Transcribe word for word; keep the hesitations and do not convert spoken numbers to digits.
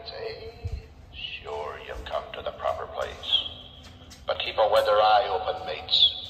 mates, eh? Sure, you've come to the proper place. But keep a weather eye open, mates.